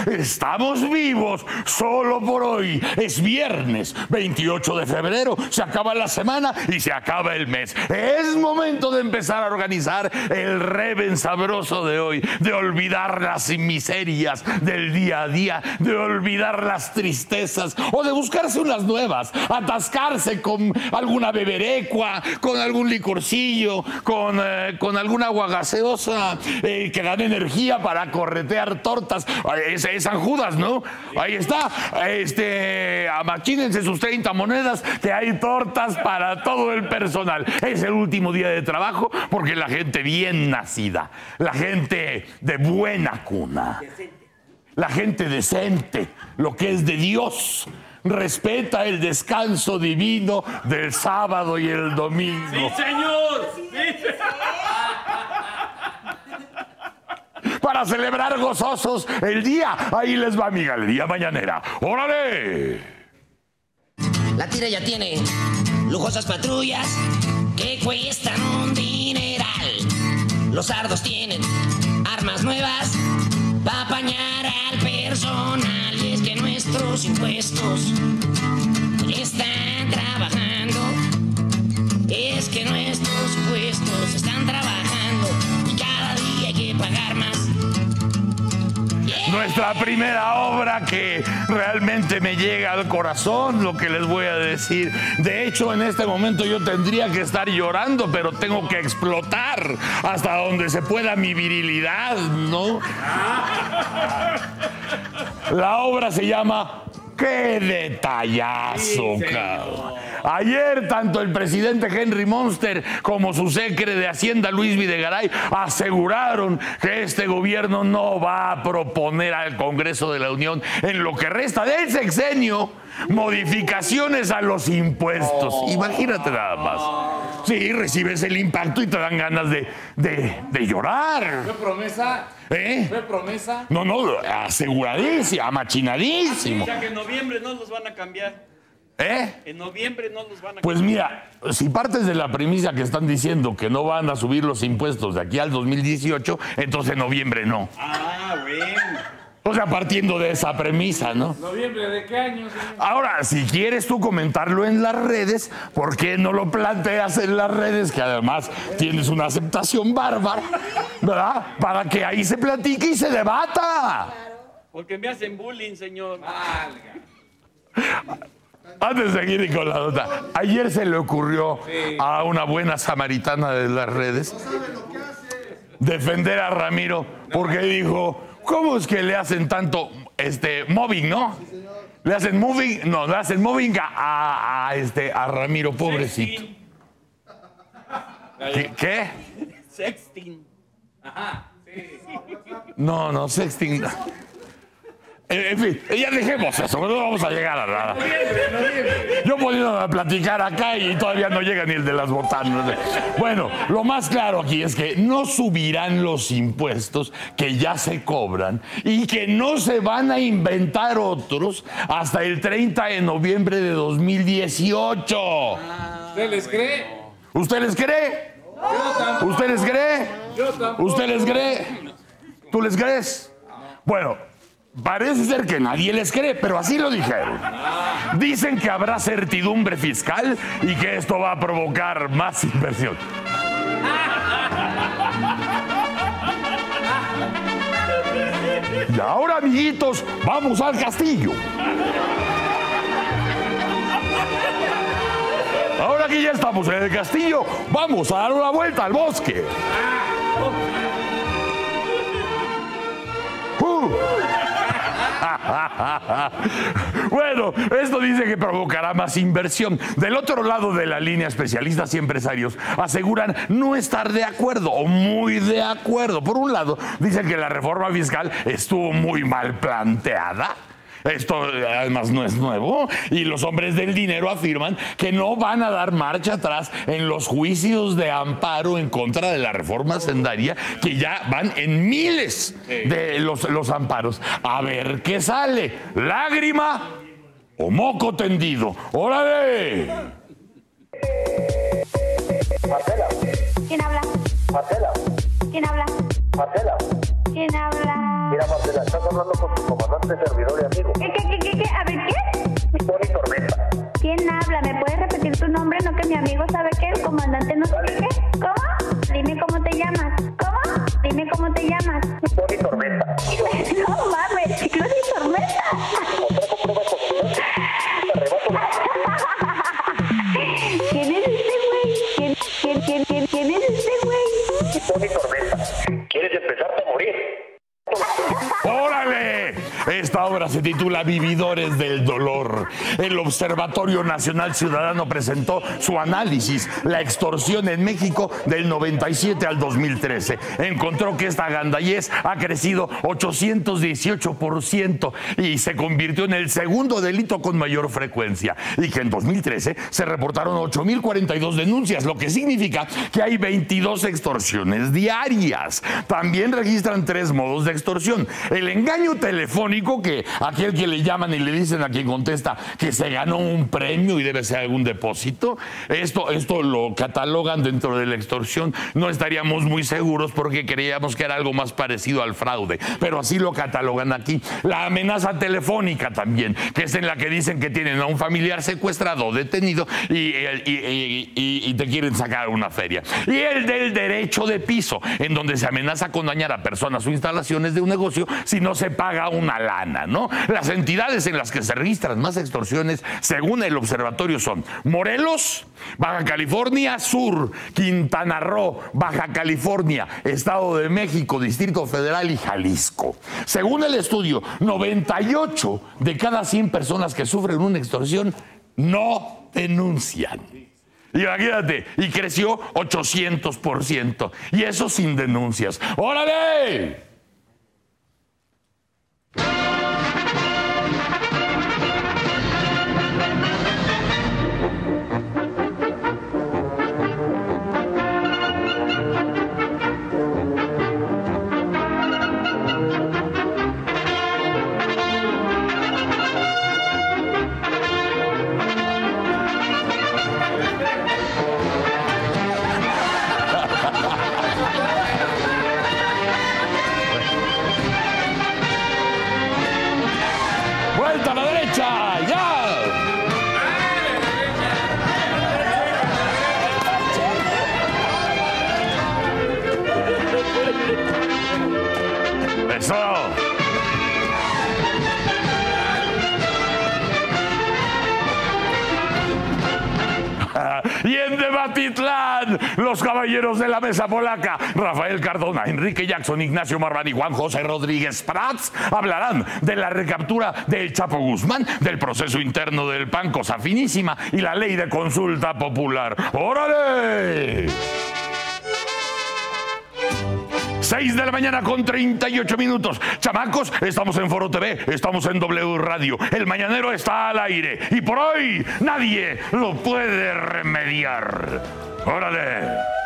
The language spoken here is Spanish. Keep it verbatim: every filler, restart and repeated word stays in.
estamos vivos solo por hoy. Es viernes veintiocho de febrero, se acaba la semana y se acaba el mes. Es momento de empezar a organizar el Reven sabroso de hoy, de olvidar las miserias del día a día, de olvidar las tristezas o de buscarse unas nuevas, atascarse con alguna beberecua, con algún licorcillo, con, eh, con alguna agua gaseosa eh, que dan energía para corretear tortas. Ese es San Judas, ¿no? Ahí está. Este, amachínense sus treinta monedas, que hay tortas para todo el personal. Es el último día de trabajo porque la gente bien nacida, la gente de buena cuna, la gente decente, lo que es de Dios, respeta el descanso divino del sábado y el domingo. ¡Sí, señor! ¡Sí, señor! Para celebrar gozosos el día. Ahí les va mi galería mañanera. ¡Órale! La tira ya tiene lujosas patrullas que cuestan un dineral. Los sardos tienen armas nuevas para apañar al personal. Y es que nuestros impuestos están trabajando. Es que nuestros impuestos están trabajando y cada día hay que pagar más. Nuestra primera obra que realmente me llega al corazón, lo que les voy a decir. De hecho, en este momento yo tendría que estar llorando, pero tengo que explotar hasta donde se pueda mi virilidad, ¿no? La obra se llama ¡Qué detallazo, cabrón! Ayer, tanto el presidente Henry Monster como su secre de Hacienda, Luis Videgaray, aseguraron que este gobierno no va a proponer al Congreso de la Unión, en lo que resta del sexenio, modificaciones a los impuestos. Oh. Imagínate nada más. Sí, recibes el impacto y te dan ganas de, de, de llorar. ¿Fue promesa? ¿Eh? ¿Fue promesa? No, no, aseguradísimo, machinadísimo. O sea que en noviembre no los van a cambiar. ¿Eh? En noviembre no los van a Pues cambiar. mira, si partes de la premisa que están diciendo que no van a subir los impuestos de aquí al dos mil dieciocho, entonces en noviembre no. Ah, bueno. O sea, partiendo de esa premisa, ¿no? ¿Noviembre de qué año, señor? Ahora, si quieres tú comentarlo en las redes, ¿por qué no lo planteas en las redes? Que además tienes una aceptación bárbara, ¿verdad? Para que ahí se platique y se debata. Porque me hacen bullying, señor. Antes de seguir con la nota, ayer se le ocurrió sí. a una buena samaritana de las redes defender a Ramiro porque dijo, ¿cómo es que le hacen tanto este mobbing, no? Le hacen moving, no, le hacen mobbing a, a, a este a Ramiro, pobrecito. ¿Qué? ¿Qué? Sexting. Ajá, sí. No, no, sexting. En fin, ya dejemos eso, no vamos a llegar a nada. Yo poniéndome a platicar acá y todavía no llega ni el de las botanas. Bueno, lo más claro aquí es que no subirán los impuestos que ya se cobran y que no se van a inventar otros hasta el treinta de noviembre de dos mil dieciocho. ¿Usted les cree? ¿Usted les cree? ¿Usted les cree? ¿Usted les cree? ¿Tú les crees? Bueno, parece ser que nadie les cree, pero así lo dijeron. Dicen que habrá certidumbre fiscal y que esto va a provocar más inversión. Y ahora, amiguitos, vamos al castillo. Ahora que ya estamos en el castillo, vamos a dar una vuelta al bosque. Uh. Bueno, esto dice que provocará más inversión. Del otro lado de la línea, especialistas y empresarios aseguran no estar de acuerdo o muy de acuerdo. Por un lado, dicen que la reforma fiscal estuvo muy mal planteada. Esto además no es nuevo y los hombres del dinero afirman que no van a dar marcha atrás en los juicios de amparo en contra de la reforma hacendaria, que ya van en miles de los, los amparos. A ver qué sale, lágrima o moco tendido. ¡Órale! Marcela. ¿Quién habla? Marcela. ¿Quién habla? Marcela. ¿Quién habla? Mira, Marcela, estás hablando con tu comandante, servidor y amigo. ¿Qué, qué, qué, qué, qué? A ver, ¿qué? Tony Tormenta. ¿Quién habla? ¿Me puedes repetir tu nombre? No, que mi amigo sabe que el comandante no sé qué. ¿Cómo? Dime cómo te llamas. ¿Cómo? Dime cómo te llamas. Tony Tormenta. No mames, Ciclón y Tormenta. ¿Quién es este güey? ¿Quién, quién, quién, quién, quién es este güey? Tony Tormenta. ¿Quieres empezarte a morir? ¡Órale! Esta obra se titula Vividores del Dolor. El Observatorio Nacional Ciudadano presentó su análisis, la extorsión en México del noventa y siete al dos mil trece. Encontró que esta gandallez ha crecido ochocientos dieciocho por ciento y se convirtió en el segundo delito con mayor frecuencia. Y que en dos mil trece se reportaron ocho mil cuarenta y dos denuncias, lo que significa que hay veintidós extorsiones diarias. También registran tres modos de extorsión. El engaño telefónico, que aquel que le llaman y le dicen a quien contesta que se ganó un premio y debe ser algún depósito. Esto, esto lo catalogan dentro de la extorsión. No estaríamos muy seguros porque creíamos que era algo más parecido al fraude, pero así lo catalogan aquí. La amenaza telefónica también, que es en la que dicen que tienen a un familiar secuestrado, detenido y, y, y, y, y te quieren sacar una feria. Y el del derecho de piso, en donde se amenaza con dañar a personas o instalaciones de un negocio si no se paga una lana, ¿no? Las entidades en las que se registran más extorsiones, según el observatorio, son Morelos, Baja California Sur, Quintana Roo, Baja California, Estado de México, Distrito Federal y Jalisco. Según el estudio, noventa y ocho de cada cien personas que sufren una extorsión no denuncian. Imagínate, y creció ochocientos por ciento. Y eso sin denuncias. ¡Órale! ¡Vuelta a la derecha! ¡Ya! ¡Eso! Y en Debatitlán, los caballeros de la mesa polaca, Rafael Cardona, Enrique Jackson, Ignacio Marván y Juan José Rodríguez Prats, hablarán de la recaptura del Chapo Guzmán, del proceso interno del P A N, cosa finísima, y la ley de consulta popular. ¡Órale! seis de la mañana con treinta y ocho minutos. Chamacos, estamos en Foro T V, estamos en W Radio. El Mañanero está al aire y por hoy nadie lo puede remediar. ¡Órale!